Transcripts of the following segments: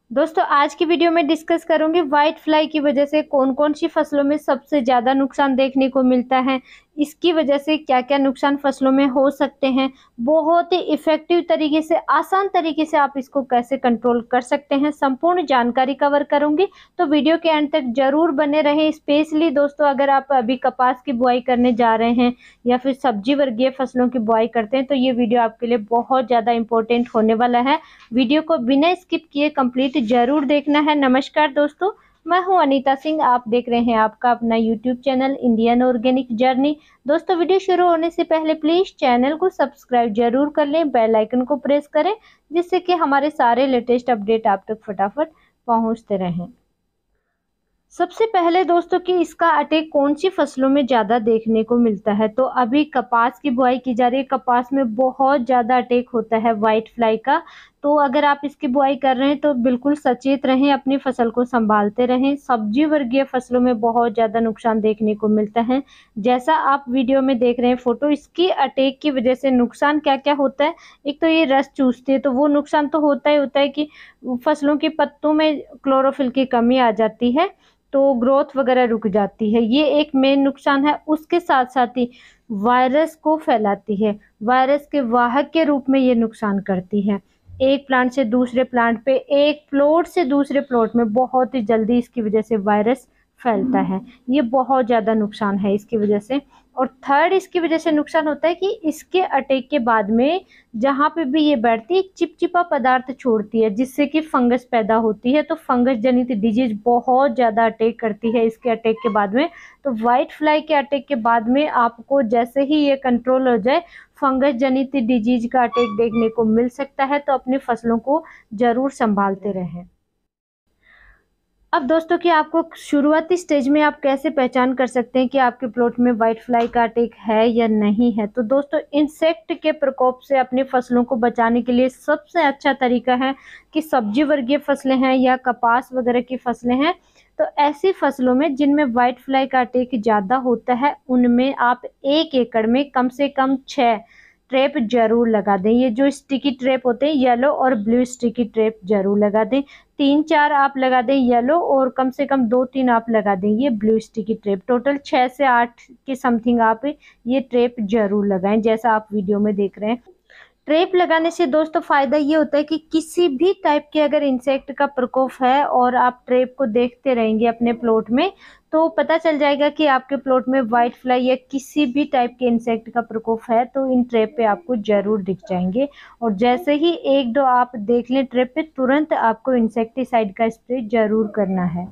दोस्तों आज की वीडियो में डिस्कस करूंगी व्हाइट फ्लाई की वजह से कौन कौन सी फसलों में सबसे ज्यादा नुकसान देखने को मिलता है। इसकी वजह से क्या क्या नुकसान फसलों में हो सकते हैं। बहुत ही इफेक्टिव तरीके से, आसान तरीके से आप इसको कैसे कंट्रोल कर सकते हैं, संपूर्ण जानकारी कवर करूंगी। तो वीडियो के एंड तक जरूर बने रहें। स्पेशली दोस्तों अगर आप अभी कपास की बुआई करने जा रहे हैं या फिर सब्जी वर्गीय फसलों की बुआई करते हैं तो ये वीडियो आपके लिए बहुत ज्यादा इंपॉर्टेंट होने वाला है। वीडियो को बिना स्किप किए कंप्लीट जरूर देखना है। नमस्कार दोस्तों, मैं हूं अनीता सिंह। आप देख रहे हैं आपका अपना YouTube channel Indian organic journey. दोस्तों वीडियो शुरू होने से पहले प्लीज चैनल को सब्सक्राइब जरूर कर लें, बेल आइकन को प्रेस करें जिससे कि हमारे सारे लेटेस्ट अपडेट आप तक फटाफट पहुंचते रहें। सबसे पहले दोस्तों कि इसका अटैक कौन सी फसलों में ज़्यादा देखने को मिलता है, तो अभी कपास की बुआई की जा रही है। कपास में बहुत ज़्यादा अटैक होता है व्हाइट फ्लाई का। तो अगर आप इसकी बुआई कर रहे हैं तो बिल्कुल सचेत रहें, अपनी फसल को संभालते रहें। सब्जी वर्गीय फसलों में बहुत ज़्यादा नुकसान देखने को मिलता है। जैसा आप वीडियो में देख रहे हैं फोटो, इसकी अटैक की वजह से नुकसान क्या क्या होता है। एक तो ये रस चूसती है, तो वो नुकसान तो होता ही होता है कि फसलों के पत्तों में क्लोरोफिल की कमी आ जाती है तो ग्रोथ वगैरह रुक जाती है। ये एक मेन नुकसान है। उसके साथ साथ ही वायरस को फैलाती है, वायरस के वाहक के रूप में ये नुकसान करती है। एक प्लांट से दूसरे प्लांट पे, एक प्लॉट से दूसरे प्लॉट में बहुत ही जल्दी इसकी वजह से वायरस फैलता है। ये बहुत ज़्यादा नुकसान है इसकी वजह से। और थर्ड इसकी वजह से नुकसान होता है कि इसके अटैक के बाद में जहाँ पे भी ये बैठती है चिपचिपा पदार्थ छोड़ती है जिससे कि फंगस पैदा होती है। तो फंगस जनित डिजीज बहुत ज़्यादा अटैक करती है इसके अटैक के बाद में। तो व्हाइट फ्लाई के अटैक के बाद में आपको जैसे ही ये कंट्रोल हो जाए, फंगस जनित डिजीज का अटैक देखने को मिल सकता है। तो अपनी फसलों को जरूर संभालते रहें। अब दोस्तों कि आपको शुरुआती स्टेज में आप कैसे पहचान कर सकते हैं कि आपके प्लॉट में व्हाइट फ्लाई का अटैक है या नहीं है। तो दोस्तों इंसेक्ट के प्रकोप से अपनी फसलों को बचाने के लिए सबसे अच्छा तरीका है कि सब्जी वर्गीय फसलें हैं या कपास वगैरह की फसलें हैं, तो ऐसी फसलों में जिनमें व्हाइट फ्लाई का अटैक ज़्यादा होता है उनमें आप 1 एकड़ में कम से कम 6 ट्रैप जरूर लगा दें। ये जो स्टिकी ट्रैप होते हैं येलो और ब्लू स्टिकी ट्रैप जरूर लगा दें। 3-4 आप लगा दें येलो और कम से कम 2-3 आप लगा दें ये ब्लू स्टिकी ट्रैप। टोटल 6 से 8 के समथिंग आप ये ट्रैप जरूर लगाएं जैसा आप वीडियो में देख रहे हैं। ट्रैप लगाने से दोस्तों फायदा ये होता है कि किसी भी टाइप के अगर इंसेक्ट का प्रकोप है और आप ट्रैप को देखते रहेंगे अपने प्लॉट में तो पता चल जाएगा कि आपके प्लॉट में व्हाइट फ्लाई या किसी भी टाइप के इंसेक्ट का प्रकोप है, तो इन ट्रैप पे आपको जरूर दिख जाएंगे। और जैसे ही 1-2 आप देख लें ट्रैप पे, तुरंत आपको इंसेक्टिसाइड का स्प्रे जरूर करना है।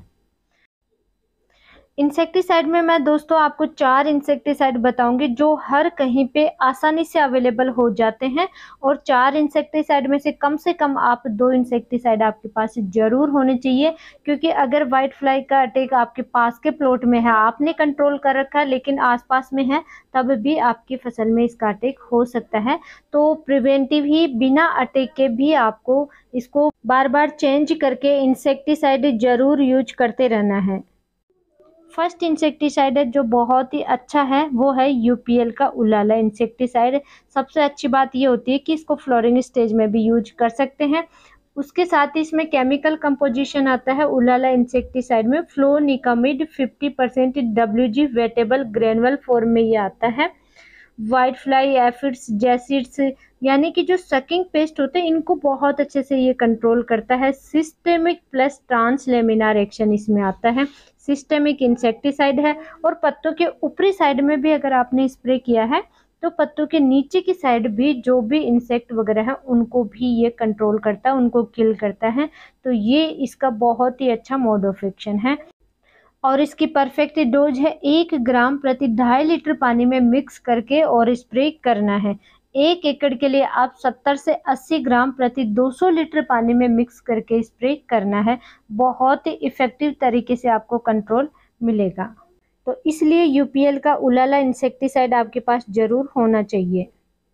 इंसेक्टिसाइड में मैं दोस्तों आपको 4 इंसेक्टिसाइड बताऊंगी जो हर कहीं पे आसानी से अवेलेबल हो जाते हैं। और 4 इंसेक्टिसाइड में से कम आप 2 इंसेक्टिसाइड आपके पास जरूर होने चाहिए, क्योंकि अगर व्हाइट फ्लाई का अटैक आपके पास के प्लॉट में है, आपने कंट्रोल कर रखा है लेकिन आसपास में है, तब भी आपकी फसल में इसका अटैक हो सकता है। तो प्रिवेंटिव ही बिना अटैक के भी आपको इसको बार बार चेंज करके इंसेक्टिसाइड जरूर यूज करते रहना है। फर्स्ट इंसेक्टिसाइड है जो बहुत ही अच्छा है वो है यूपीएल का उलाला इंसेक्टिसाइड। सबसे अच्छी बात ये होती है कि इसको फ्लोरिंग स्टेज में भी यूज कर सकते हैं। उसके साथ ही इसमें केमिकल कंपोजिशन आता है उलाला इंसेक्टिसाइड में flonicamid 50% WG wettable granule form में ये आता है। व्हाइट फ्लाई एफिड्स जैसिड्स यानी कि जो सकिंग पेस्ट होते हैं इनको बहुत अच्छे से ये कंट्रोल करता है। सिस्टेमिक प्लस ट्रांसलेमिनार एक्शन इसमें आता है। सिस्टेमिक इंसेक्टिसाइड है और पत्तों के ऊपरी साइड में भी अगर आपने स्प्रे किया है तो पत्तों के नीचे की साइड भी जो भी इंसेक्ट वगैरह है उनको भी ये कंट्रोल करता है, उनको किल करता है। तो ये इसका बहुत ही अच्छा मोड ऑफ एक्शन है। और इसकी परफेक्ट डोज है 1 ग्राम प्रति 2.5 लीटर पानी में मिक्स करके और स्प्रे करना है। 1 एकड़ के लिए आप 70 से 80 ग्राम प्रति 200 लीटर पानी में मिक्स करके स्प्रे करना है। बहुत ही इफेक्टिव तरीके से आपको कंट्रोल मिलेगा। तो इसलिए यूपीएल का उलाला इंसेक्टिसाइड आपके पास जरूर होना चाहिए।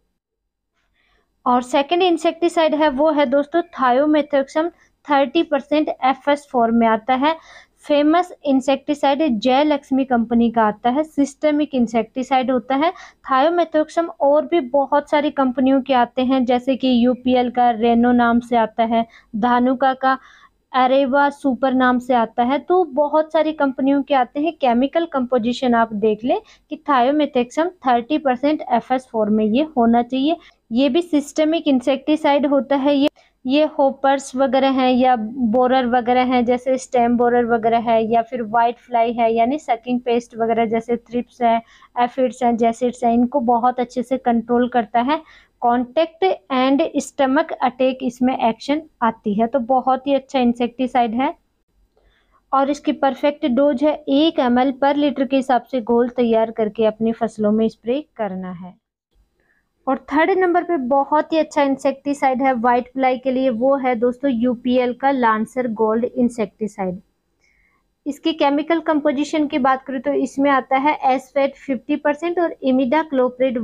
और सेकेंड इंसेक्टिसाइड है वो है दोस्तों थायोमेथोक्सम 30% FS फॉर्म में आता है। फेमस इंसेक्टिसाइड जय लक्ष्मी कंपनी का आता है, सिस्टेमिक इंसेक्टिसाइड होता है। थायोमेथोक्सम और भी बहुत सारी कंपनियों के आते हैं जैसे कि यूपीएल का रेनो नाम से आता है, धानुका का अरेवा सुपर नाम से आता है। तो बहुत सारी कंपनियों के आते हैं। केमिकल कंपोजिशन आप देख लें कि थायोमेथेक्सम 30% FS4 में ये होना चाहिए। ये भी सिस्टमिक इंसेक्टिसाइड होता है। ये होपर्स वगैरह हैं या बोरर वगैरह हैं, जैसे स्टेम बोरर वगैरह है, या फिर वाइट फ्लाई है यानी सकिंग पेस्ट वगैरह, जैसे थ्रिप्स है, एफिड्स हैं, जैसिड्स हैं, इनको बहुत अच्छे से कंट्रोल करता है। कॉन्टेक्ट एंड स्टमक अटैक इसमें एक्शन आती है। तो बहुत ही अच्छा इंसेक्टिसाइड है और इसकी परफेक्ट डोज है 1 ml पर लीटर के हिसाब से घोल तैयार करके अपनी फसलों में स्प्रे करना है। और थर्ड नंबर पे बहुत ही अच्छा इंसेक्टिसाइड है वाइट फ्लाई के लिए, वो है दोस्तों UPL का लांसर गोल्ड इंसेक्टिसाइड। इसकी केमिकल कंपोजिशन की बात करें तो इसमें आता है एसफेट 50% और इमिडाक्लोप्रिड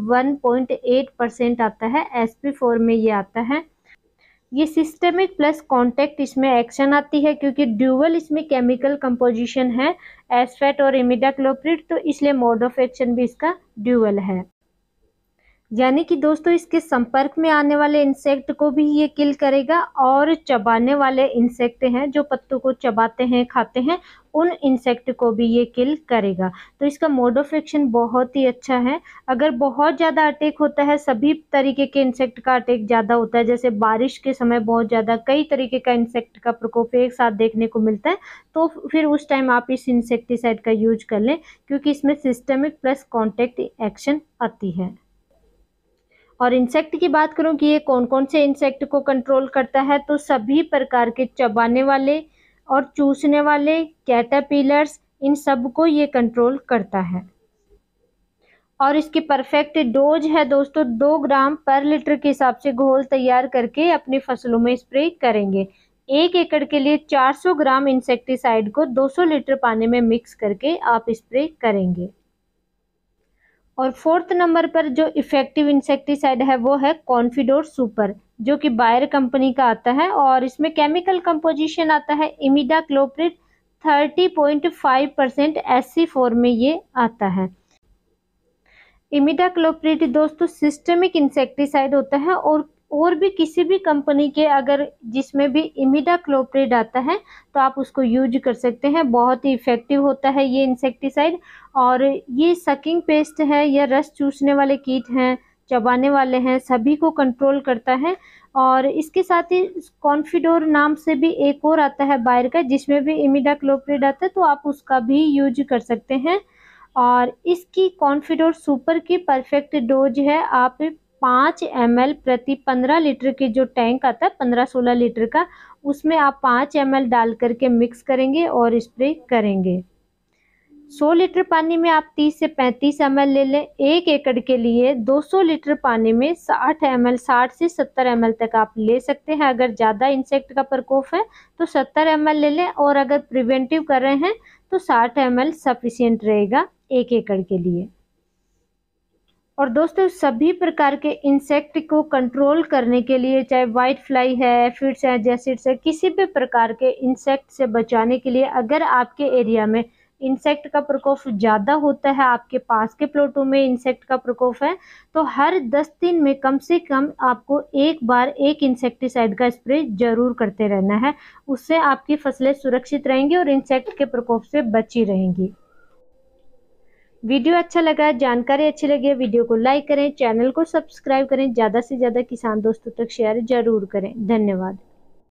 1.8% आता है। SP4 में ये आता है। ये सिस्टमिक प्लस कॉन्टेक्ट इसमें एक्शन आती है, क्योंकि ड्यूअल इसमें केमिकल कंपोजिशन है एसफेट और इमिडाक्लोप्रिड, तो इसलिए मोड ऑफ एक्शन भी इसका ड्यूअल है। यानी कि दोस्तों इसके संपर्क में आने वाले इंसेक्ट को भी ये किल करेगा और चबाने वाले इंसेक्ट हैं जो पत्तों को चबाते हैं, खाते हैं, उन इंसेक्ट को भी ये किल करेगा। तो इसका मोड ऑफ एक्शन बहुत ही अच्छा है। अगर बहुत ज़्यादा अटैक होता है, सभी तरीके के इंसेक्ट का अटैक ज़्यादा होता है, जैसे बारिश के समय बहुत ज़्यादा कई तरीके का इंसेक्ट का प्रकोप एक साथ देखने को मिलता है, तो फिर उस टाइम आप इस इंसेक्टिसाइड का यूज कर लें, क्योंकि इसमें सिस्टमिक प्लस कॉन्टैक्ट एक्शन आती है। और इंसेक्ट की बात करूं कि ये कौन कौन से इंसेक्ट को कंट्रोल करता है, तो सभी प्रकार के चबाने वाले और चूसने वाले कैटरपिलर्स, इन सब को ये कंट्रोल करता है। और इसकी परफेक्ट डोज है दोस्तों 2 ग्राम पर लीटर के हिसाब से घोल तैयार करके अपनी फसलों में स्प्रे करेंगे। 1 एकड़ के लिए 400 ग्राम इंसेक्टिसाइड को 200 लीटर पानी में मिक्स करके आप स्प्रे करेंगे। और 4th नंबर पर जो इफेक्टिव इंसेक्टिसाइड है वो है कॉन्फिडोर सुपर, जो कि बायर कंपनी का आता है और इसमें केमिकल कंपोजिशन आता है इमिडाक्लोप्रिड 30.5% SC4 में ये आता है। इमिडाक्लोप्रिड दोस्तों सिस्टमिक इंसेक्टिसाइड होता है और भी किसी भी कंपनी के अगर जिसमें भी इमिडाक्लोप्रिड आता है तो आप उसको यूज कर सकते हैं। बहुत ही इफेक्टिव होता है ये इंसेक्टिसाइड। और ये सकिंग पेस्ट है या रस चूसने वाले कीट हैं, चबाने वाले हैं, सभी को कंट्रोल करता है। और इसके साथ ही कॉन्फिडोर नाम से भी एक और आता है बायर का, जिसमें भी इमिडाक्लोप्रिड आता है, तो आप उसका भी यूज कर सकते हैं। और इसकी कॉन्फिडोर सुपर की परफेक्ट डोज है आप 5 ml प्रति 15 लीटर की जो टैंक आता है 15-16 लीटर का, उसमें आप 5 ml डाल करके मिक्स करेंगे और स्प्रे करेंगे। 100 लीटर पानी में आप 30 से 35 ml ले लें। 1 एकड़ के लिए 200 लीटर पानी में 60 ml 60 से 70 ml तक आप ले सकते हैं। अगर ज़्यादा इंसेक्ट का प्रकोप है तो 70 ml ले लें, और अगर प्रिवेंटिव कर रहे हैं तो 60 ml सफिशिएंट रहेगा 1 एकड़ के लिए। और दोस्तों सभी प्रकार के इंसेक्ट को कंट्रोल करने के लिए, चाहे वाइट फ्लाई है, एफिड्स है, जैसिड्स है, किसी भी प्रकार के इंसेक्ट से बचाने के लिए, अगर आपके एरिया में इंसेक्ट का प्रकोप ज़्यादा होता है, आपके पास के प्लॉटों में इंसेक्ट का प्रकोप है, तो हर 10 दिन में कम से कम आपको एक बार एक इंसेक्टिसाइड का स्प्रे जरूर करते रहना है। उससे आपकी फसलें सुरक्षित रहेंगी और इंसेक्ट के प्रकोप से बची रहेंगी। वीडियो अच्छा लगा है, जानकारी अच्छी लगी है, वीडियो को लाइक करें, चैनल को सब्सक्राइब करें, ज़्यादा से ज़्यादा किसान दोस्तों तक शेयर जरूर करें। धन्यवाद।